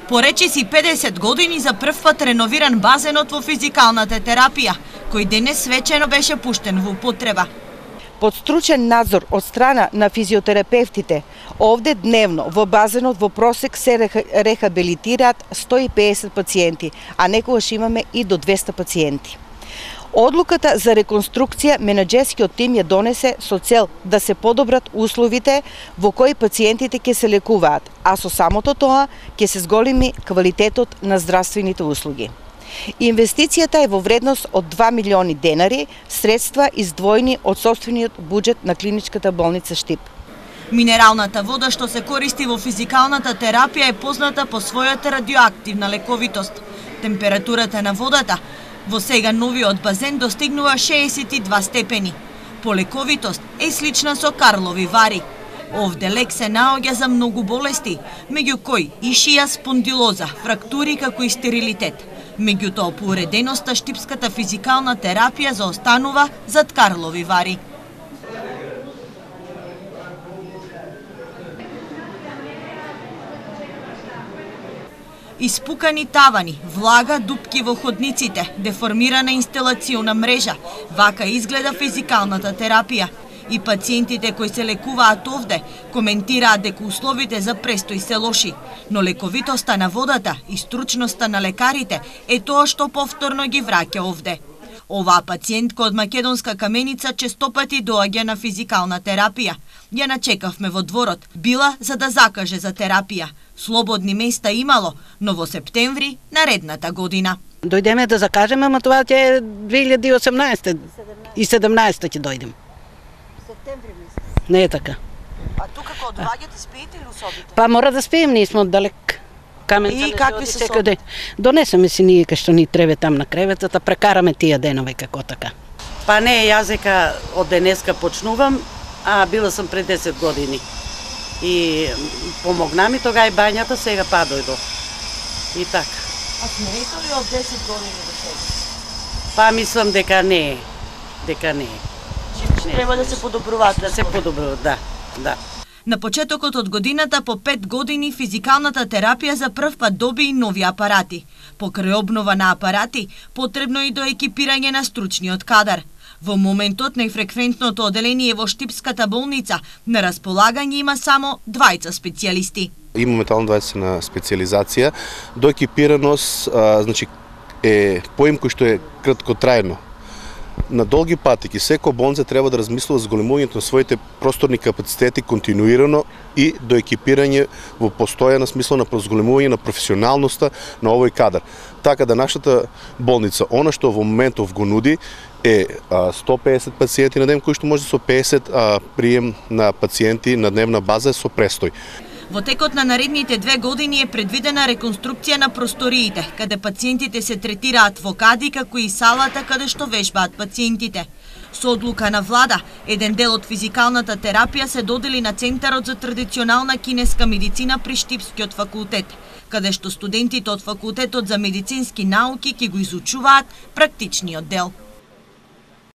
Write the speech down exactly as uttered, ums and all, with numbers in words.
По речиси педесет години за прв пат реновиран базенот во физикалната терапија, кој денес свечено беше пуштен во употреба. Под стручен надзор од страна на физиотерапевтите, овде дневно во базенот во просек се рехабилитираат сто и педесет пациенти, а некогаш имаме и до двесте пациенти. Одлуката за реконструкција менаџерскиот тим ја донесе со цел да се подобрат условите во кои пациентите ќе се лекуваат, а со самото тоа ќе се зголеми квалитетот на здравствените услуги. Инвестицијата е во вредност од два милиони денари, средства издвоени од сопствениот буџет на клиничката болница Штип. Минералната вода што се користи во физикалната терапија е позната по својата радиоактивна лековитост. Температурата на водата во сега новиот базен достигнува шеесет и два степени. По лековитост е слична со Карлови Вари. Овде лек се наоѓа за многу болести, меѓу кои ишија, спондилоза, фрактури како и стерилитет. Меѓутоа, по уреденоста штипската физикална терапија заостанува зад Карлови Вари. Испукани тавани, влага, дупки во ходниците, деформирана инсталациона мрежа, вака изгледа физикалната терапија. И пациентите кои се лекуваат овде коментираат дека условите за престој се лоши, но лековитоста на водата и стручноста на лекарите е тоа што повторно ги враќа овде. Оваа пациентка од Македонска Каменица честопати доаѓа на физикална терапија. Ја начекавме во дворот, била за да закаже за терапија. Слободни места имало, но во септември наредната година. Дојдеме да закажеме, ама тоа ќе е две илјади и осумнаесета и седумнаесета ќе дојдем. Септември месец. Не е така. А тука кога доаѓате спиете ли усобите? Па мора да спием, ние сме оддалек. Каменца и какви се секој. Донесеме си ние кај што ни требе там на креветата, прекараме тие денови како така. Па не, јас дека од денеска почнувам, а била сум пред десет години. И помогна ми тога и бањата, сега па дојдов. И така. А смеето ли од десет години до сега? Па мислам дека не е. Дека не е. Треба да се подобруваат. Да се подобруваат, да, да. На почетокот од годината по пет години физикалната терапија за прв пат доби и нови апарати. Покрај обнова на апарати, потребно и до екипирање на стручниот кадар. Во моментот најфреквентното оделение во Штипската болница на располагање има само двајца специјалисти. Имаме тално двајца специјализација. До екипираност а, значи, е поим кој што е краткотрајно. На долги патеки секоја болница треба да размислува за зголемувањето на своите просторни капацитети континуирано и до екипирање во постојана смисла на зголемување на професионалноста на овој кадар. Така да нашата болница, она што во моментов го нуди е сто и педесет пациенти на ден, кои што може со педесет а, прием на пациенти на дневна база со престој. Во текот на наредните две години е предвидена реконструкција на просториите, каде пациентите се третираат во кади, како и салата каде што вежбаат пациентите. Со одлука на влада, еден дел од физикалната терапија се додели на Центарот за традиционална кинеска медицина при Штипскиот факултет, каде што студентите од факултетот за медицински науки ќе го изучуваат практичниот дел.